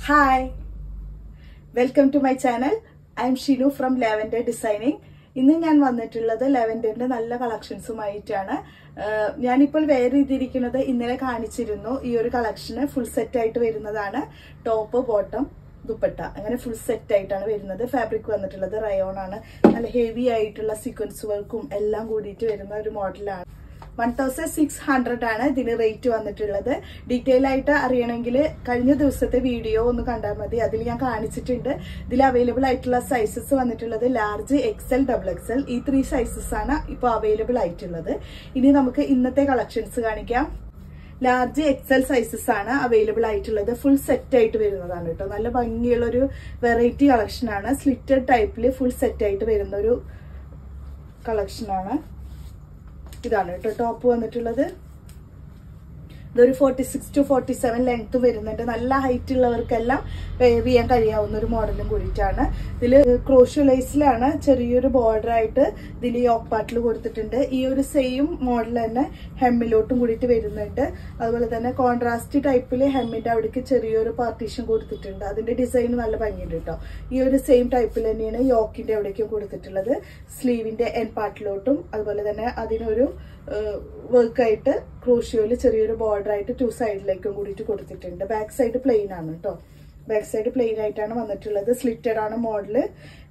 Hi, welcome to my channel. I am Shinu from Lavender Designing. ഇന്ന് ഞാൻ വന്നിട്ടുള്ളത് ലാവെൻഡറിന്റെ നല്ല കളക്ഷൻസുമായിട്ടാണ്. ഞാനിപ്പോൾ വെയർ ചെയ്തിരിക്കുന്നത് ഇന്നലെ കാണിച്ചിരുന്നു. ഈ ഒരു കളക്ഷന് ഫുൾ സെറ്റ് ആയിട്ട് വരുന്നതാണ്. ടോപ്പ്, ബോട്ടം, ദുപ്പട്ട അങ്ങനെ ഫുൾ സെറ്റ് ആയിട്ടാണ് വരുന്നത്. ഫാബ്രിക് വന്നിട്ടുള്ളത് റയോൺ ആണ്. നല്ല ഹെവി ആയിട്ടുള്ള സീക്വൻസ് വർക്കും എല്ലാം കൂടിയിട്ട് വരുന്ന ഒരു മോഡലാണ്. 1600 ആണ് ഇതിന് റേറ്റ് വന്നിട്ടുള്ളത്. ഡീറ്റെയിൽ ആയിട്ട് അറിയണമെങ്കിൽ കഴിഞ്ഞ ദിവസത്തെ വീഡിയോ ഒന്ന് കണ്ടാൽ മതി. അതിൽ ഞാൻ കാണിച്ചിട്ടുണ്ട്. ഇതിൽ അവൈലബിൾ ആയിട്ടുള്ള സൈസസ് വന്നിട്ടുള്ളത് ലാർജ്, എക്സൽ, XXL ഈ 3 സൈസസ് ആണ് ഇപ്പോൾ അവൈലബിൾ ആയിട്ടുള്ളത്. ഇനി നമുക്ക് ഇന്നത്തെ കളക്ഷൻസ് കാണിക്കാം. ലാർജ്, എക്സൽ സൈസസ് ആണ് അവൈലബിൾ ആയിട്ടുള്ളത്. ഫുൾ സെറ്റ് ആയിട്ട് വരുന്നതാണ് കേട്ടോ. നല്ല ഭംഗിയുള്ള ഒരു വെറൈറ്റി കളക്ഷനാണ്. സ്ലിറ്റഡ് ടൈപ്പിൽ ഫുൾ സെറ്റ് ആയിട്ട് വരുന്ന ഒരു കളക്ഷനാണ്. ഇതാണ് കേട്ടോ ടോപ്പ് വന്നിട്ടുള്ളത്. ഇതൊരു 46 to 47 ലെങ്ത് വരുന്നുണ്ട്. നല്ല ഹൈറ്റ് ഉള്ളവർക്കെല്ലാം വെയർ ചെയ്യാൻ കഴിയാവുന്ന ഒരു മോഡലും കൂടിയിട്ടാണ്. ഇതിൽ ക്രോഷ്യോ ലേസിലാണ് ചെറിയൊരു ബോർഡർ ആയിട്ട് ഇതിൽ യോക്ക് പാർട്ടിൽ കൊടുത്തിട്ടുണ്ട്. ഈ ഒരു സെയിം മോഡൽ തന്നെ ഹെമ്മിലോട്ടും കൂടിയിട്ട് വരുന്നുണ്ട്. അതുപോലെ തന്നെ കോൺട്രാസ്റ്റ് ടൈപ്പിൽ ഹെമ്മിന്റെ അവിടേക്ക് ചെറിയൊരു പാർട്ടീഷൻ കൊടുത്തിട്ടുണ്ട്. അതിന്റെ ഡിസൈൻ നല്ല ഭംഗിയുണ്ട് കേട്ടോ. ഈ ഒരു സെയിം ടൈപ്പിൽ തന്നെയാണ് യോക്കിന്റെ അവിടേക്കും കൊടുത്തിട്ടുള്ളത്. സ്ലീവിന്റെ എൻ പാർട്ടിലോട്ടും അതുപോലെ തന്നെ അതിനൊരു വർക്കായിട്ട് ക്രോഷ്യോയിൽ ചെറിയൊരു ബോർഡർ ആയിട്ട് 2 സൈഡിലേക്കും കൂടിയിട്ട് കൊടുത്തിട്ടുണ്ട്. ബാക്ക് സൈഡ് പ്ലെയിൻ ആണ് കേട്ടോ. ബാക്ക് സൈഡ് പ്ലെയിൻ ആയിട്ടാണ് വന്നിട്ടുള്ളത്. സ്ലിറ്റഡ് ആണ് മോഡല്.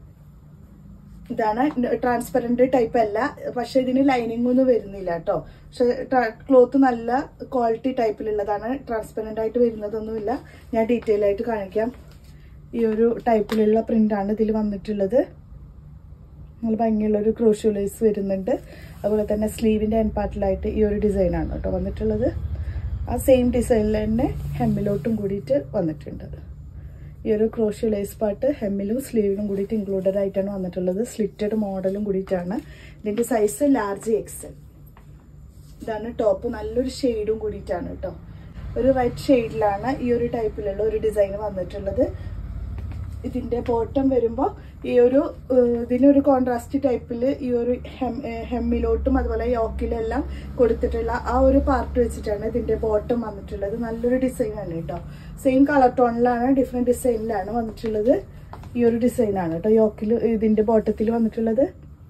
ഇതാണ് ട്രാൻസ്പെറന്റ് ടൈപ്പ് അല്ല, പക്ഷെ ഇതിന് ലൈനിങ് ഒന്നും വരുന്നില്ല കേട്ടോ. പക്ഷെ ക്ലോത്ത് നല്ല ക്വാളിറ്റി ടൈപ്പിലുള്ളതാണ്. ട്രാൻസ്പെറന്റ് ആയിട്ട് വരുന്നതൊന്നുമില്ല. ഞാൻ ഡീറ്റെയിൽ ആയിട്ട് കാണിക്കാം. ഈ ഒരു ടൈപ്പിലുള്ള പ്രിന്റ് ആണ് ഇതിൽ വന്നിട്ടുള്ളത്. നല്ല ഭംഗിയുള്ള ഒരു ക്രോഷ്യോ ലേസ് വരുന്നുണ്ട്. അതുപോലെ തന്നെ സ്ലീവിന്റെ എൻ പാർട്ടിലായിട്ട് ഈ ഒരു ഡിസൈനാണ് കേട്ടോ വന്നിട്ടുള്ളത്. ആ സെയിം ഡിസൈനിൽ തന്നെ ഹെമ്മിലോട്ടും കൂടിയിട്ട് വന്നിട്ടുണ്ട്. ഈ ഒരു ക്രോഷ്യോ ലേസ് പാർട്ട് ഹെമ്മിലും സ്ലീവിലും കൂടിയിട്ട് ഇൻക്ലൂഡഡ് ആയിട്ടാണ് വന്നിട്ടുള്ളത്. സ്ലിറ്റഡ് മോഡലും കൂടിയിട്ടാണ്. ഇതിന്റെ സൈസ് ലാർജ്, എക്സൽ. ഇതാണ് ടോപ്പ്. നല്ലൊരു ഷെയ്ഡും കൂടിയിട്ടാണ് കേട്ടോ. ഒരു വൈറ്റ് ഷെയ്ഡിലാണ് ഈ ഒരു ടൈപ്പിലുള്ള ഒരു ഡിസൈൻ വന്നിട്ടുള്ളത്. ഇതിന്റെ ബോട്ടം വരുമ്പോൾ ഈ ഒരു ഇതിനൊരു കോൺട്രാസ്റ്റ് ടൈപ്പിൽ ഈ ഒരു ഹെമ്മിലോട്ടും അതുപോലെ യോക്കിലെല്ലാം കൊടുത്തിട്ടുള്ള ആ ഒരു പാർട്ട് വെച്ചിട്ടാണ് ഇതിന്റെ ബോട്ടം വന്നിട്ടുള്ളത്. നല്ലൊരു ഡിസൈൻ ആണ് കേട്ടോ. സെയിം കളർ ടോണിലാണ്, ഡിഫറെന്റ് ഡിസൈനിലാണ് വന്നിട്ടുള്ളത്. ഈ ഒരു ഡിസൈനാണ് കേട്ടോ യോക്കിൽ ഇതിന്റെ ബോട്ടത്തിൽ വന്നിട്ടുള്ളത്.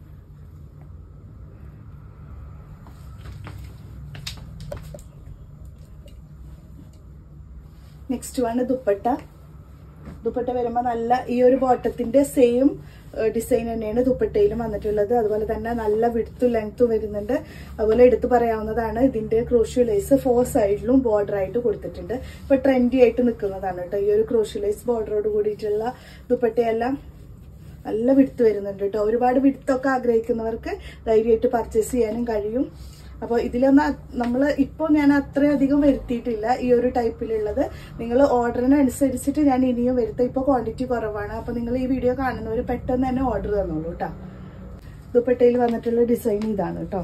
നെക്സ്റ്റ് ആണ് ദുപ്പട്ട. ദുപ്പട്ട വരുമ്പോൾ നല്ല ഈ ഒരു ബോട്ടത്തിന്റെ സെയിം ഡിസൈൻ തന്നെയാണ് ദുപ്പട്ടയിലും വന്നിട്ടുള്ളത്. അതുപോലെ തന്നെ നല്ല വിഡ്ത്തും ലെങ്ത്തും വരുന്നുണ്ട്. അതുപോലെ എടുത്തു പറയാവുന്നതാണ് ഇതിന്റെ ക്രോഷ്യോ ലേസ് 4 സൈഡിലും ബോർഡർ ആയിട്ട് കൊടുത്തിട്ടുണ്ട്. ഇപ്പൊ ട്രെൻഡി ആയിട്ട് നിൽക്കുന്നതാണ് കേട്ടോ ഈ ഒരു ക്രോഷ്യോ ലേസ് ബോർഡറോട് കൂടിയിട്ടുള്ള ദുപ്പട്ടയെല്ലാം. നല്ല വിഡ്ത്ത് വരുന്നുണ്ട് കേട്ടോ. ഒരുപാട് വിഡ്ത്തൊക്കെ ആഗ്രഹിക്കുന്നവർക്ക് ധൈര്യമായിട്ട് പർച്ചേസ് ചെയ്യാനും കഴിയും. അപ്പോൾ ഇതിലൊന്നും ഇപ്പോൾ ഞാൻ അത്രയധികം വരുത്തിയിട്ടില്ല ഈ ഒരു ടൈപ്പിലുള്ളത്. നിങ്ങൾ ഓർഡറിനനുസരിച്ചിട്ട് ഞാൻ ഇനിയും വരുത്താം. ഇപ്പോൾ ക്വാണ്ടിറ്റി കുറവാണ്. അപ്പോൾ നിങ്ങൾ ഈ വീഡിയോ കാണുന്നവർ പെട്ടെന്ന് തന്നെ ഓർഡർ തന്നോളൂ കേട്ടോ. ദുപ്പട്ടയിൽ വന്നിട്ടുള്ള ഡിസൈൻ ഇതാണ് കേട്ടോ.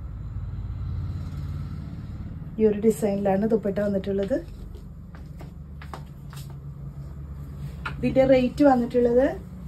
ഈ ഒരു ഡിസൈനിലാണ് ദുപ്പട്ട വന്നിട്ടുള്ളത്. ഇതിന്റെ റേറ്റ് വന്നിട്ടുള്ളത്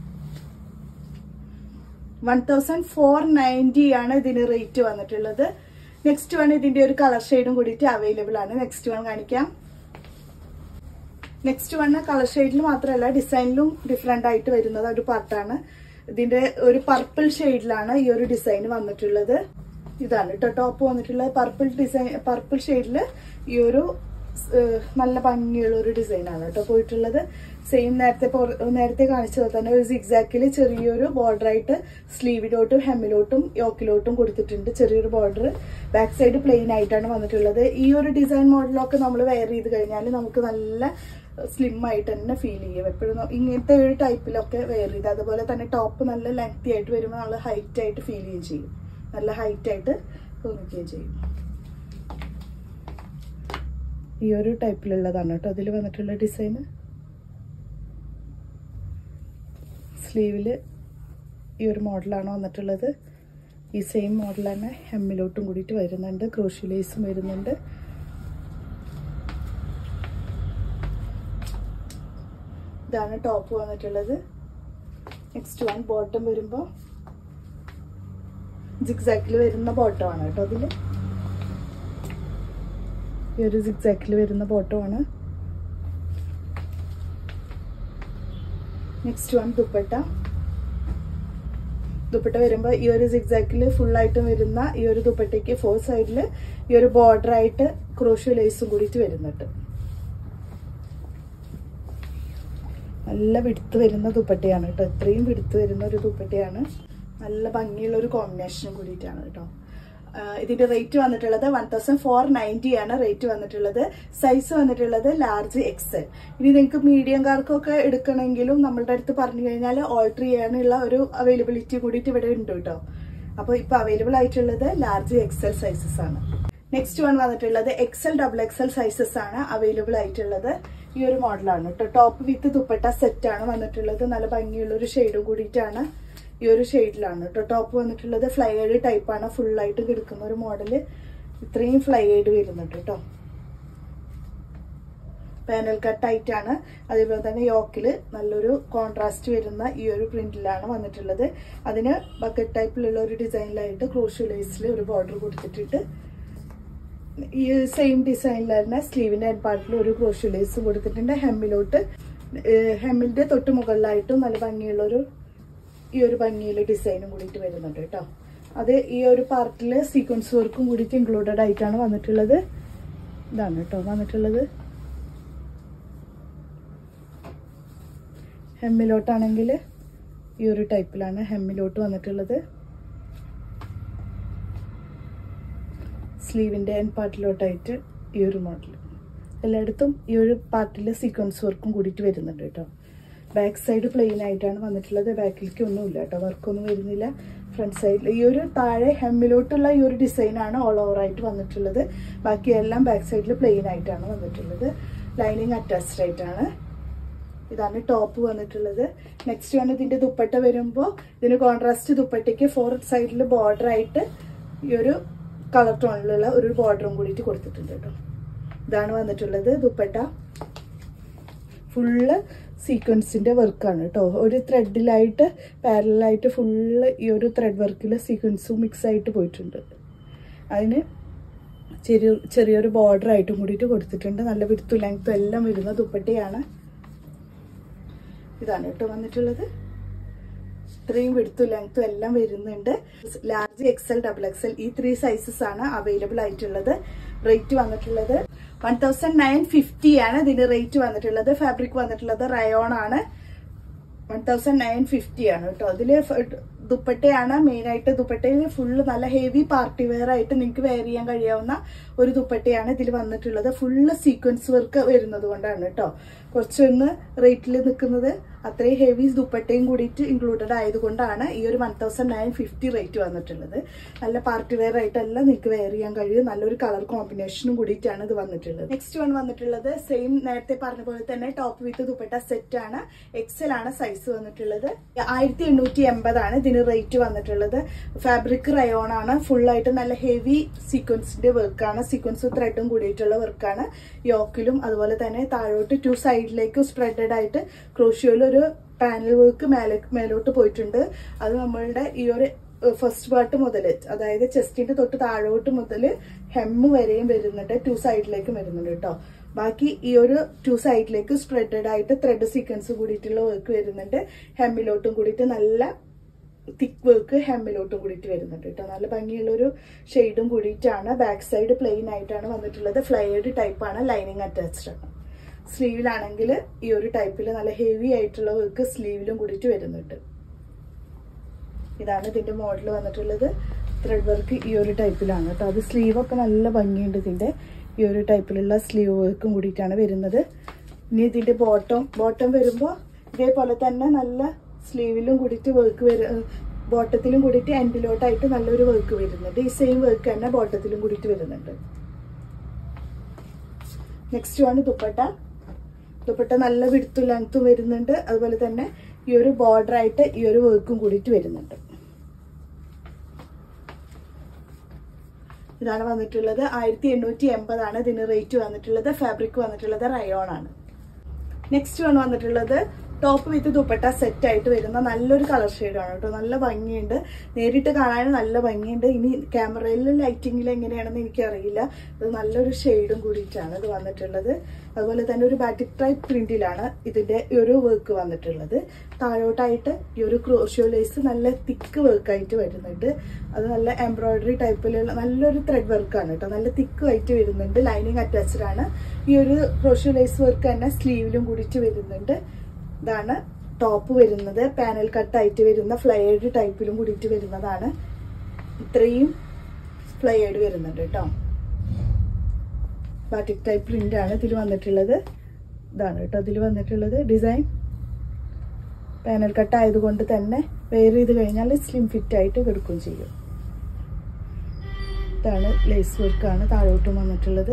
1490 ആണ് ഇതിന് റേറ്റ് വന്നിട്ടുള്ളത്. നെക്സ്റ്റ് വൺ ഇതിന്റെ ഒരു കളർ ഷെയ്ഡും കൂടിയിട്ട് അവൈലബിൾ ആണ്. നെക്സ്റ്റ് വൺ കാണിക്കാം. നെക്സ്റ്റ് വൺ കളർ ഷെയ്ഡിൽ മാത്രമല്ല ഡിസൈനിലും ഡിഫറെന്റ് ആയിട്ട് വരുന്നത് ഒരു പാർട്ടാണ്. ഇതിന്റെ ഒരു പർപ്പിൾ ഷെയ്ഡിലാണ് ഈ ഒരു ഡിസൈൻ വന്നിട്ടുള്ളത്. ഇതാണ് കേട്ടോ ടോപ്പ് വന്നിട്ടുള്ളത്. പർപ്പിൾ ഷെയ്ഡില് ഈ ഒരു നല്ല ഭംഗിയുള്ള ഒരു ഡിസൈനാണ് കേട്ടോ പോയിട്ടുള്ളത്. സെയിം നേരത്തെ കാണിച്ചത് തന്നെ ഒരു സിഗ്സാക്കിൽ ചെറിയൊരു ബോർഡർ ആയിട്ട് സ്ലീവിലോട്ടും ഹെമ്മിലോട്ടും യോക്കിലോട്ടും കൊടുത്തിട്ടുണ്ട്. ചെറിയൊരു ബോർഡർ. ബാക്ക് സൈഡ് പ്ലെയിൻ ആയിട്ടാണ് വന്നിട്ടുള്ളത്. ഈ ഒരു ഡിസൈൻ മോഡലൊക്കെ നമ്മൾ വെയർ ചെയ്ത് കഴിഞ്ഞാൽ നമുക്ക് നല്ല സ്ലിം ആയിട്ട് തന്നെ ഫീൽ ചെയ്യും. എപ്പോഴും ഇങ്ങനത്തെ ഒരു ടൈപ്പിലൊക്കെ വെയർ ചെയ്ത്. അതുപോലെ തന്നെ ടോപ്പ് നല്ല ലെങ്തി ആയിട്ട് വരുമ്പോൾ നല്ല ഹൈറ്റ് ആയിട്ട് ഫീൽ ചെയ്യുകയും ചെയ്യും. നല്ല ഹൈറ്റ് ആയിട്ട് തോന്നിക്കുകയും ചെയ്യും. ഈ ഒരു ടൈപ്പിലുള്ളതാണ് കേട്ടോ അതിൽ വന്നിട്ടുള്ള ഡിസൈൻ. സ്ലീവില് ഈ ഒരു മോഡലാണ് വന്നിട്ടുള്ളത്. ഈ സെയിം മോഡൽ തന്നെ ഹെമ്മിലോട്ടും കൂടിയിട്ട് വരുന്നുണ്ട്. ക്രോഷ്യോ ലേസും വരുന്നുണ്ട്. ഇതാണ് ടോപ്പ് വന്നിട്ടുള്ളത്. നെക്സ്റ്റ് വൺ ബോട്ടം വരുമ്പോൾ സിഗ്സാക്കിൽ വരുന്ന ബോട്ടമാണ് കേട്ടോ അതിൽ. ഈ ഒരു സിഗ്സാക്കിൽ വരുന്ന ബോട്ടമാണ്. Next one dupatta. ദുപ്പട്ട വരുമ്പോൾ ഈ ഒരു സിഗ്സാക്കിൽ ഫുള്ളായിട്ട് വരുന്ന ഈ ഒരു ദുപ്പട്ടയ്ക്ക് 4 സൈഡിൽ ഈ ഒരു ബോർഡർ ആയിട്ട് ക്രോഷ്യോ ലേസും കൂടിയിട്ട് വരുന്നുണ്ട്. നല്ല വിടുത്ത് വരുന്ന ദുപ്പട്ടയാണ് കേട്ടോ. ഇത്രയും വിടുത്ത് വരുന്ന ഒരു ദുപ്പട്ടയാണ്. നല്ല ഭംഗിയുള്ള ഒരു കോമ്പിനേഷനും കൂടിയിട്ടാണ് കേട്ടോ. ഇതിന്റെ റേറ്റ് വന്നിട്ടുള്ളത് 1490 ആണ് റേറ്റ് വന്നിട്ടുള്ളത്. സൈസ് വന്നിട്ടുള്ളത് ലാർജ് എക്സൽ. ഇനി നിങ്ങൾക്ക് മീഡിയംകാർക്കൊക്കെ എടുക്കണമെങ്കിലും നമ്മളുടെ അടുത്ത് പറഞ്ഞു കഴിഞ്ഞാൽ ഓൾട്ടർ ചെയ്യാനുള്ള ഒരു അവൈലബിലിറ്റി കൂടിയിട്ട് ഇവിടെ ഉണ്ട് കേട്ടോ. അപ്പോൾ ഇപ്പൊ അവൈലബിൾ ആയിട്ടുള്ളത് ലാർജ് എക്സൽ സൈസസ് ആണ്. നെക്സ്റ്റ് വൺ വന്നിട്ടുള്ളത് XL XXL സൈസസ് ആണ് അവൈലബിൾ ആയിട്ടുള്ളത്. ഈ ഒരു മോഡലാണ് കേട്ടോ. ടോപ്പ് വിത്ത് ദുപ്പട്ട സെറ്റ് ആണ് വന്നിട്ടുള്ളത്. നല്ല ഭംഗിയുള്ള ഒരു ഷെയ്ഡും കൂടിയിട്ടാണ്. ഈ ഒരു ഷെയ്ഡിലാണ് കേട്ടോ ടോപ്പ് വന്നിട്ടുള്ളത്. ഫ്ലൈഡ് ടൈപ്പാണ്. ഫുള്ളായിട്ട് കിടക്കുന്ന ഒരു മോഡല്. ഇത്രയും ഫ്ലൈഡ് വരുന്നുണ്ട് കേട്ടോ. പാനൽ കട്ട് ആയിട്ടാണ്. അതേപോലെ തന്നെ യോക്കില് നല്ലൊരു കോൺട്രാസ്റ്റ് വരുന്ന ഈ ഒരു പ്രിന്റിലാണ് വന്നിട്ടുള്ളത്. അതിന് ബക്കറ്റ് ടൈപ്പിലുള്ള ഒരു ഡിസൈനിലായിട്ട് ക്രോഷ്യോ ലേസിൽ ഒരു ബോർഡർ കൊടുത്തിട്ടിട്ട് ഈ സെയിം ഡിസൈനിൽ തന്നെ സ്ലീവിന്റെ എൻഡ് പാർട്ടിൽ ഒരു ക്രോഷ്യോ ലേസ് കൊടുത്തിട്ടുണ്ട്. ഹെമ്മിന്റെ തൊട്ട് മുകളിലായിട്ടും നല്ല ഭംഗിയുള്ള ഈ ഒരു ഭംഗിയുള്ള ഡിസൈനും കൂടിയിട്ട് വരുന്നുണ്ട് കേട്ടോ. അത് ഈ ഒരു പാർട്ടില് സീക്വൻസ് വർക്കും കൂടിയിട്ട് ഇൻക്ലൂഡഡ് ആയിട്ടാണ് വന്നിട്ടുള്ളത്. ഇതാണ് കേട്ടോ വന്നിട്ടുള്ളത്. ഹെമ്മിലോട്ടാണെങ്കിൽ ഈ ഒരു ടൈപ്പിലാണ് ഹെമ്മിലോട്ട് വന്നിട്ടുള്ളത്. സ്ലീവിന്റെ എൻഡ് പാർട്ടിലോട്ടായിട്ട് ഈ ഒരു മോഡൽ. എല്ലായിടത്തും ഈ ഒരു പാർട്ടിൽ സീക്വൻസ് വർക്കും കൂടിയിട്ട് വരുന്നുണ്ട് കേട്ടോ. ബാക്ക് സൈഡ് പ്ലെയിൻ ആയിട്ടാണ് വന്നിട്ടുള്ളത്. ബാക്കിലേക്ക് ഒന്നുമില്ല കേട്ടോ. വർക്കൊന്നും വരുന്നില്ല. ഫ്രണ്ട് സൈഡിൽ ഈ ഒരു താഴെ ഹെമ്മിലോട്ടുള്ള ഈ ഒരു ഡിസൈനാണ് ഓൾ ഓവർ ആയിട്ട് വന്നിട്ടുള്ളത്. ബാക്കിയെല്ലാം ബാക്ക് സൈഡിൽ പ്ലെയിൻ ആയിട്ടാണ് വന്നിട്ടുള്ളത്. ലൈനിങ് അറ്റാച്ച്ഡ് ആയിട്ടാണ്. ഇതാണ് ടോപ്പ് വന്നിട്ടുള്ളത്. നെക്സ്റ്റ് ആണ് ഇതിന്റെ ദുപ്പട്ട വരുമ്പോൾ ഇതിന് കോൺട്രാസ്റ്റ് ദുപ്പട്ടയ്ക്ക് 4 സൈഡിൽ ബോർഡർ ആയിട്ട് ഈ ഒരു കളർ ടോണിലുള്ള ഒരു ബോർഡറും കൂടിയിട്ട് കൊടുത്തിട്ടുണ്ട് കേട്ടോ. ഇതാണ് വന്നിട്ടുള്ളത് ദുപ്പട്ട. ഫുള്ള് സീക്വൻസിന്റെ വർക്കാണ് കേട്ടോ. ഒരു ത്രെഡിലായിട്ട് പാരലായിട്ട് ഫുള്ള് ഈ ഒരു ത്രെഡ് വർക്കിൽ സീക്വൻസും മിക്സ് ആയിട്ട് പോയിട്ടുണ്ട്. അതിന് ചെറിയൊരു ബോർഡർ ആയിട്ടും കൂടിയിട്ട് കൊടുത്തിട്ടുണ്ട്. നല്ല വിഡ്ത്തും ലെങ്ത്തും എല്ലാം വരുന്ന ദുപ്പട്ടയാണ്. ഇതാണ് കേട്ടോ വന്നിട്ടുള്ളത്. ഇത്രയും വിഡ്ത്തും ലെങ്ത്തും എല്ലാം വരുന്നുണ്ട്. ലാർജ് XL XXL ഈ 3 സൈസസ് ആണ് അവൈലബിൾ ആയിട്ടുള്ളത്. റേറ്റ് വന്നിട്ടുള്ളത് 1950 ആണ് ഇതിന് റേറ്റ് വന്നിട്ടുള്ളത്. ഫാബ്രിക് വന്നിട്ടുള്ളത് റയോൺ ആണ്. 1950 ആണ് കേട്ടോ. അതില് ദുപ്പട്ടയാണ് മെയിൻ ആയിട്ട്. ദുപ്പട്ടയിൽ ഫുള്ള് നല്ല ഹെവി പാർട്ടി വെയർ ആയിട്ട് നിങ്ങൾക്ക് വെയർ ചെയ്യാൻ കഴിയാവുന്ന ഒരു ദുപ്പട്ടയാണ് ഇതിൽ വന്നിട്ടുള്ളത്. ഫുള്ള് സീക്വൻസ് വർക്ക് വരുന്നത് കൊണ്ടാണ് കേട്ടോ കുറച്ചൊന്ന് റേറ്റിൽ നിൽക്കുന്നത്. അത്രയും ഹെവി ദുപ്പട്ടയും കൂടിയിട്ട് ഇൻക്ലൂഡഡ് ആയതുകൊണ്ടാണ് ഈ ഒരു 1950 റേറ്റ് വന്നിട്ടുള്ളത്. നല്ല പാർട്ടി വെയർ ആയിട്ടെല്ലാം നിങ്ങൾക്ക് വെയർ ചെയ്യാൻ കഴിയും. നല്ലൊരു കളർ കോമ്പിനേഷനും കൂടിയിട്ടാണ് ഇത് വന്നിട്ടുള്ളത്. നെക്സ്റ്റ് വൺ വന്നിട്ടുള്ളത് സെയിം നേരത്തെ പറഞ്ഞ പോലെ തന്നെ ടോപ്പ് വിത്ത് ദുപ്പട്ട സെറ്റ് ആണ്. XL ആണ് സൈസ് വന്നിട്ടുള്ളത്. 1880 ആണ് ഇതിന് റേറ്റ് വന്നിട്ടുള്ളത്. ഫാബ്രിക് റയോൺ ആണ്. ഫുള്ളായിട്ട് നല്ല ഹെവി സീക്വൻസിന്റെ വർക്കാണ്. സീക്വൻസും ത്രെഡും കൂടിയിട്ടുള്ള വർക്കാണ്. യോക്കിലും അതുപോലെ തന്നെ താഴോട്ട് 2 സൈഡിലേക്ക് സ്പ്രെഡഡ് ആയിട്ട് ക്രോഷ്യോയിൽ ഒരു പാനൽ വർക്ക് മേലോട്ട് പോയിട്ടുണ്ട്. അത് നമ്മളുടെ ഈ ഒരു ഫസ്റ്റ് പാർട്ട് മുതൽ അതായത് ചെസ്റ്റിന്റെ തൊട്ട് താഴോട്ട് മുതൽ ഹെമ്മ് വരെയും വരുന്നുണ്ട്. 2 സൈഡിലേക്കും വരുന്നുണ്ട് കേട്ടോ. ബാക്കി ഈ ഒരു 2 സൈഡിലേക്ക് സ്പ്രെഡഡ് ആയിട്ട് ത്രെഡ് സീക്വൻസ് കൂടിയിട്ടുള്ള വർക്ക് വരുന്നുണ്ട്. ഹെമ്മിലോട്ടും കൂടിയിട്ട് നല്ല തിക്ക് വർക്ക് ഹെമ്മിലോട്ടും കൂടിയിട്ട് വരുന്നുണ്ട് കേട്ടോ. നല്ല ഭംഗിയുള്ള ഒരു ഷെയ്ഡും കൂടിയിട്ടാണ്. ബാക്ക് സൈഡ് പ്ലെയിൻ ആയിട്ടാണ് വന്നിട്ടുള്ളത്. ഫ്ലൈഡ് ടൈപ്പാണ്. ലൈനിങ് അറ്റാച്ച്ഡ് ആണ്. സ്ലീവിലാണെങ്കിൽ ഈ ഒരു ടൈപ്പിൽ നല്ല ഹെവി ആയിട്ടുള്ള വർക്ക് സ്ലീവിലും കൂടിയിട്ട് വരുന്നുണ്ട്. ഇതാണ് ഇതിന്റെ മോഡൽ വന്നിട്ടുള്ളത്. ത്രെഡ് വർക്ക് ഈ ഒരു ടൈപ്പിലാണ് കേട്ടോ. അത് സ്ലീവൊക്കെ നല്ല ഭംഗിയുണ്ട്. ഇതിന്റെ ഈ ഒരു ടൈപ്പിലുള്ള സ്ലീവ് വർക്കും കൂടിയിട്ടാണ് വരുന്നത്. ഇനി ഇതിന്റെ ബോട്ടം വരുമ്പോൾ ഇതേപോലെ തന്നെ നല്ല സ്ലീവിലും കൂടിയിട്ട് വർക്ക് ബോട്ടത്തിലും കൂടിയിട്ട് എൻഡിലോട്ടായിട്ട് നല്ലൊരു വർക്ക് വരുന്നുണ്ട്. ഈ സെയിം വർക്ക് തന്നെ ബോട്ടത്തിലും കൂടിയിട്ട് വരുന്നുണ്ട്. നെക്സ്റ്റ് ആണ് ദുപ്പട്ട. ദുപ്പട്ട നല്ല വിഡ്ത്തും ലെങ്ത്തും വരുന്നുണ്ട്. അതുപോലെ തന്നെ ഈ ഒരു ബോർഡർ ആയിട്ട് ഈ ഒരു വർക്കും കൂടിയിട്ട് വരുന്നുണ്ട്. ഇതാണ് വന്നിട്ടുള്ളത്. 1880 ആണ് ഇതിന് റേറ്റ് വന്നിട്ടുള്ളത്. ഫാബ്രിക് വന്നിട്ടുള്ളത് റയോൺ ആണ്. നെക്സ്റ്റ് വന്നിട്ടുള്ളത് ടോപ്പ് വിത്ത് ദുപ്പട്ട സെറ്റ് ആയിട്ട് വരുന്ന നല്ലൊരു കളർ ഷെയ്ഡാണ് കേട്ടോ. നല്ല ഭംഗിയുണ്ട്, നേരിട്ട് കാണാൻ നല്ല ഭംഗിയുണ്ട്. ഇനി ക്യാമറയിൽ ലൈറ്റിങ്ങിൽ എങ്ങനെയാണെന്ന് എനിക്കറിയില്ല. ഇത് നല്ലൊരു ഷെയ്ഡും കൂടിയിട്ടാണ് ഇത് വന്നിട്ടുള്ളത്. അതുപോലെ തന്നെ ഒരു ബാറ്റിക് ടൈപ്പ് പ്രിന്റിലാണ് ഇതിന്റെ ഈ ഒരു വർക്ക് വന്നിട്ടുള്ളത്. താഴോട്ടായിട്ട് ഈ ഒരു ക്രോഷ്യോ ലേസ് നല്ല തിക്ക് വർക്കായിട്ട് വരുന്നുണ്ട്. അത് നല്ല എംബ്രോയിഡറി ടൈപ്പിലുള്ള നല്ലൊരു ത്രെഡ് വർക്കാണ് കേട്ടോ. നല്ല തിക്ക് ആയിട്ട് വരുന്നുണ്ട്. ലൈനിങ് അറ്റാച്ച്ഡ് ആണ്. ഈ ഒരു ക്രോഷ്യോ ലേസ് വർക്ക് തന്നെ സ്ലീവിലും കൂടിയിട്ട് വരുന്നുണ്ട്. ഇതാണ് ടോപ്പ് വരുന്നത്. പാനൽ കട്ടായിട്ട് വരുന്ന ഫ്ലയേർഡ് ടൈപ്പിലും കൂടിയിട്ട് വരുന്നതാണ്. ഇത്രയും ഫ്ലയേർഡ് വരുന്നുണ്ട് കേട്ടോ. ബാറ്റിക് ടൈപ്പ് പ്രിന്റ് ആണ് ഇതിൽ വന്നിട്ടുള്ളത്. ഇതാണ് കേട്ടോ ഇതിൽ വന്നിട്ടുള്ളത് ഡിസൈൻ. പാനൽ കട്ട് ആയതുകൊണ്ട് തന്നെ വെയർ ചെയ്ത് കഴിഞ്ഞാൽ സ്ലിം ഫിറ്റ് ആയിട്ട് കിടക്കുകയും ചെയ്യും. ഇതാണ് ലേസ് വർക്കാണ് താഴോട്ടും വന്നിട്ടുള്ളത്.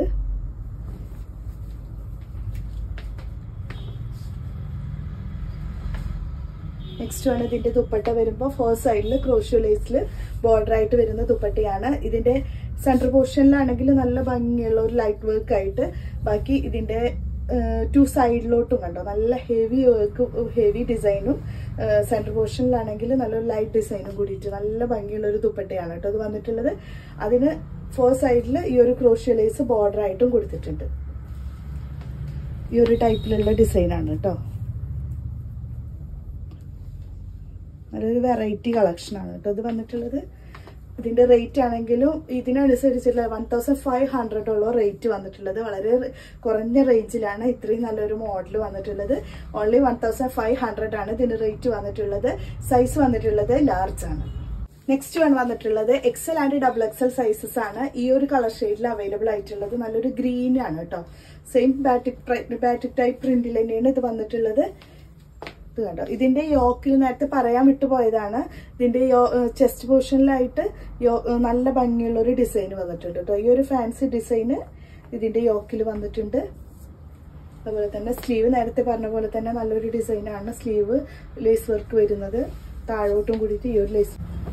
നെക്സ്റ്റ് ആണ് ഇതിന്റെ ദുപ്പട്ട വരുമ്പോൾ ഫോർ സൈഡിൽ ക്രോഷ്യോ ലേസിൽ ബോർഡർ ആയിട്ട് വരുന്ന ദുപ്പട്ടയാണ്. ഇതിന്റെ സെന്റർ പോർഷനിലാണെങ്കിൽ നല്ല ഭംഗിയുള്ള ഒരു ലൈറ്റ് വർക്ക് ആയിട്ട്, ബാക്കി ഇതിന്റെ ടു സൈഡിലോട്ടും കണ്ടോ നല്ല ഹെവി വർക്ക്, ഹെവി ഡിസൈനും സെന്റർ പോർഷനിലാണെങ്കിൽ നല്ലൊരു ലൈറ്റ് ഡിസൈനും കൂടിയിട്ട് നല്ല ഭംഗിയുള്ള ഒരു ദുപ്പട്ടയാണ് കേട്ടോ അത് വന്നിട്ടുള്ളത്. അതിന് ഫോർ സൈഡിൽ ഈ ഒരു ക്രോഷ്യോ ലേസ് ബോർഡർ ആയിട്ടും കൊടുത്തിട്ടുണ്ട്. ഈ ഒരു ടൈപ്പിലുള്ള ഡിസൈനാണ് കേട്ടോ. നല്ലൊരു വെറൈറ്റി കളക്ഷനാണ് കേട്ടോ ഇത് വന്നിട്ടുള്ളത്. ഇതിന്റെ റേറ്റ് ആണെങ്കിലും ഇതിനനുസരിച്ചുള്ള 1500 റേറ്റ് വന്നിട്ടുള്ളത്. വളരെ കുറഞ്ഞ റേഞ്ചിലാണ് ഇത്രയും നല്ലൊരു മോഡൽ വന്നിട്ടുള്ളത്. ഓൺലി 1500 ആണ് ഇതിന് റേറ്റ് വന്നിട്ടുള്ളത്. സൈസ് വന്നിട്ടുള്ളത് ലാർജ് ആണ്. നെക്സ്റ്റ് വൺ വന്നിട്ടുള്ളത് XL ആൻഡ് XXL സൈസസ് ആണ്. ഈ ഒരു കളർ ഷെയ്ഡിൽ അവൈലബിൾ ആയിട്ടുള്ളത്. നല്ലൊരു ഗ്രീൻ ആണ് കേട്ടോ. സെയിം ബാറ്റിക് ടൈപ്പ് പ്രിന്റിൽ തന്നെയാണ് ഇത് വന്നിട്ടുള്ളത്. കണ്ടോ ഇതിന്റെ യോക്കിൽ നേരത്തെ പറയാൻ വിട്ടുപോയതാണ്. ഇതിന്റെ ചെസ്റ്റ് പോർഷനിലായിട്ട് നല്ല ഭംഗിയുള്ള ഒരു ഡിസൈൻ വന്നിട്ടുണ്ട് കേട്ടോ. ഈ ഒരു ഫാൻസി ഡിസൈന് ഇതിന്റെ യോക്കിൽ വന്നിട്ടുണ്ട്. അതുപോലെ തന്നെ സ്ലീവ് നേരത്തെ പറഞ്ഞ പോലെ തന്നെ നല്ലൊരു ഡിസൈനാണ് സ്ലീവ് ലേസ് വർക്ക് വരുന്നത്. താഴോട്ടും കൂടിയിട്ട് ഈ ഒരു ലേസ്.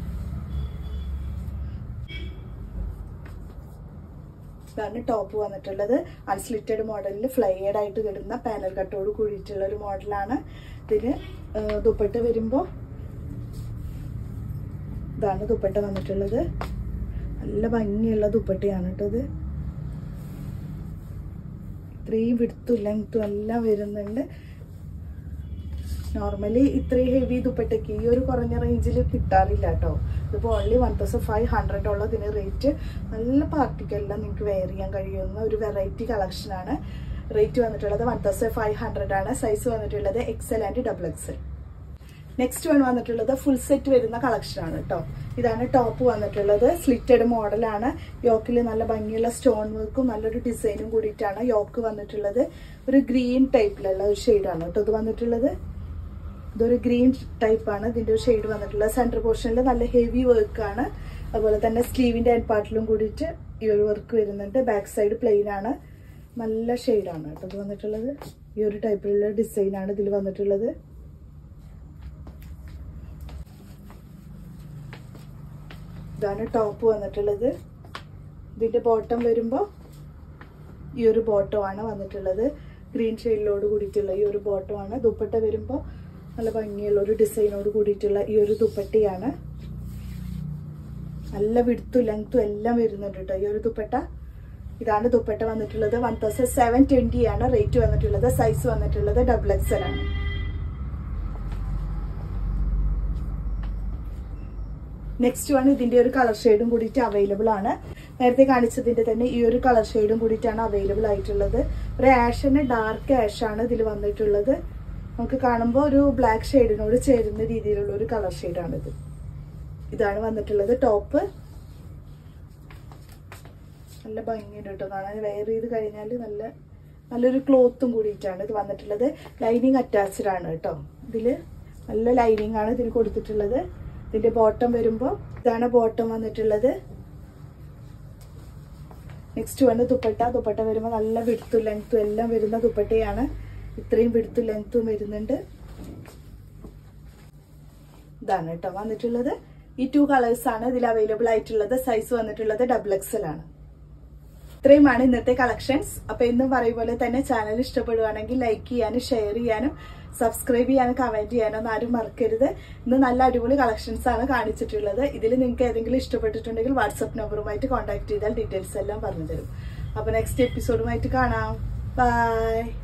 ഇതാണ് ടോപ്പ് വന്നിട്ടുള്ളത്. അൺസ്ലിറ്റഡ് മോഡലിൽ ഫ്ലയേഡ് ആയിട്ട് കിടന്ന പാനൽ കട്ടോട് കൂടിയിട്ടുള്ള ഒരു മോഡലാണ്. ഇതിന് ദുപ്പട്ട വരുമ്പോൾ ഇതാണ് ദുപ്പട്ട വന്നിട്ടുള്ളത്. നല്ല ഭംഗിയുള്ള ദുപ്പട്ടയാണ് കേട്ടോ ഇത്. ഇത്രയും വിഡ്ത്തും ലെങ്ത്തും എല്ലാം വരുന്നുണ്ട്. നോർമലി ഇത്രയും ഹെവി ദുപ്പട്ടയ്ക്ക് ഈ ഒരു കുറഞ്ഞ റേഞ്ചിൽ കിട്ടാറില്ല കേട്ടോ. ഇതിപ്പോൾ ഓൺലി 1500 ഇതിന് റേറ്റ്. നല്ല പാർട്ടിക്കെല്ലാം നിങ്ങൾക്ക് വെയർ ചെയ്യാൻ കഴിയുന്ന ഒരു വെറൈറ്റി കളക്ഷനാണ്. റേറ്റ് വന്നിട്ടുള്ളത് 1500 ആണ്. സൈസ് വന്നിട്ടുള്ളത് XL and XXL. Next one വന്നിട്ടുള്ളത് ഫുൾ സെറ്റ് വരുന്ന കളക്ഷനാണ് കേട്ടോ. ഇതാണ് ടോപ്പ് വന്നിട്ടുള്ളത്. സ്ലിറ്റഡ് മോഡലാണ്. യോക്കിൽ നല്ല ഭംഗിയുള്ള സ്റ്റോൺ വർക്കും നല്ലൊരു ഡിസൈനും കൂടിയിട്ടാണ് യോക്ക് വന്നിട്ടുള്ളത്. ഒരു ഗ്രീൻ ടൈപ്പിലുള്ള ഒരു ഷെയ്ഡാണ് കേട്ടോ ഇത് വന്നിട്ടുള്ളത്. ഇതൊരു ഗ്രീൻ ടൈപ്പാണ് ഇതിന്റെ ഒരു ഷെയ്ഡ് വന്നിട്ടുള്ളത്. സെന്റർ പോർഷനിൽ നല്ല ഹെവി വർക്കാണ്. അതുപോലെ തന്നെ സ്ലീവിന്റെ എൻഡ് പാർട്ടിലും കൂടിയിട്ട് ഈ ഒരു വർക്ക് വരുന്നുണ്ട്. ബാക്ക് സൈഡ് പ്ലെയിൻ ആണ്. നല്ല ഷെയ്ഡാണ് കേട്ടോ ഇത് വന്നിട്ടുള്ളത്. ഈ ഒരു ടൈപ്പിലുള്ള ഡിസൈനാണ് ഇതിൽ വന്നിട്ടുള്ളത്. ഇതാണ് ടോപ്പ് വന്നിട്ടുള്ളത്. ഇതിന്റെ ബോട്ടം വരുമ്പോൾ ഈ ഒരു ബോട്ടമാണ് വന്നിട്ടുള്ളത്. ഗ്രീൻ ഷെയ്ഡിലോട് കൂടിയിട്ടുള്ള ഈ ഒരു ബോട്ടമാണ്. ദുപ്പട്ട വരുമ്പോൾ നല്ല ഭംഗിയുള്ള ഒരു ഡിസൈനോട് കൂടിയിട്ടുള്ള ഈ ഒരു ദുപ്പട്ടയാണ്. നല്ല വിഡ്ത്തും ലെങ്ത്തും എല്ലാം വരുന്നുണ്ട് കേട്ടോ ഈ ഒരു ദുപ്പട്ട. ഇതാണ് ദുപ്പട്ട വന്നിട്ടുള്ളത്. 1720 ആണ് റേറ്റ് വന്നിട്ടുള്ളത്. സൈസ് വന്നിട്ടുള്ളത് XXL ആണ്. നെക്സ്റ്റ് വൺ ഇതിന്റെ ഒരു കളർ ഷെയ്ഡും കൂടിയിട്ട് അവൈലബിൾ ആണ്. നേരത്തെ കാണിച്ചതിന്റെ തന്നെ ഈ ഒരു കളർ ഷെയ്ഡും കൂടിയിട്ടാണ് അവൈലബിൾ ആയിട്ടുള്ളത്. ഒരു ആഷിന് ഡാർക്ക് ആഷ് ആണ് ഇതിൽ വന്നിട്ടുള്ളത്. നമുക്ക് കാണുമ്പോൾ ഒരു ബ്ലാക്ക് ഷെയ്ഡിനോട് ചേരുന്ന രീതിയിലുള്ള ഒരു കളർ ഷെയ്ഡാണിത്. ഇതാണ് വന്നിട്ടുള്ളത് ടോപ്പ്. നല്ല ഭംഗിയുണ്ട് കേട്ടോ കാണാൻ. വെയർ ചെയ്ത് കഴിഞ്ഞാൽ നല്ലൊരു ക്ലോത്തും കൂടിയിട്ടാണ് ഇത് വന്നിട്ടുള്ളത്. ലൈനിങ് അറ്റാച്ച്ഡ് ആണ് കേട്ടോ. ഇതില് നല്ല ലൈനിങ് ആണ് ഇതിന് കൊടുത്തിട്ടുള്ളത്. ഇതിന്റെ ബോട്ടം വരുമ്പോൾ ഇതാണ് ബോട്ടം വന്നിട്ടുള്ളത്. നെക്സ്റ്റ് വന്ന് ദുപ്പട്ട വരുമ്പോൾ നല്ല വിഡ്ത്തും ലെങ്ത്തും എല്ലാം വരുന്ന ദുപ്പട്ടയാണ്. ഇത്രയും വിഡ്ത്തും ലെങ്ത്തും വരുന്നുണ്ട്. ഇതാണ് കേട്ടോ വന്നിട്ടുള്ളത്. ഈ 2 കളേഴ്സ് ആണ് ഇതിൽ അവൈലബിൾ ആയിട്ടുള്ളത്. സൈസ് വന്നിട്ടുള്ളത് XXL ആണ്. ഇത്രയുമാണ് ഇന്നത്തെ കളക്ഷൻസ്. അപ്പൊ എന്നും പറയും പോലെ തന്നെ ചാനൽ ഇഷ്ടപ്പെടുവാണെങ്കിൽ ലൈക്ക് ചെയ്യാനും ഷെയർ ചെയ്യാനും സബ്സ്ക്രൈബ് ചെയ്യാനും കമന്റ് ചെയ്യാനും ആരും മറക്കരുത്. ഇന്ന് നല്ല അടിപൊളി കളക്ഷൻസ് ആണ് കാണിച്ചിട്ടുള്ളത്. ഇതിൽ നിങ്ങൾക്ക് ഏതെങ്കിലും ഇഷ്ടപ്പെട്ടിട്ടുണ്ടെങ്കിൽ വാട്സ്ആപ്പ് നമ്പറുമായിട്ട് കോൺടാക്ട് ചെയ്താൽ ഡീറ്റെയിൽസ് എല്ലാം പറഞ്ഞു തരും. അപ്പൊ നെക്സ്റ്റ് എപ്പിസോഡുമായിട്ട് കാണാം. ബൈ.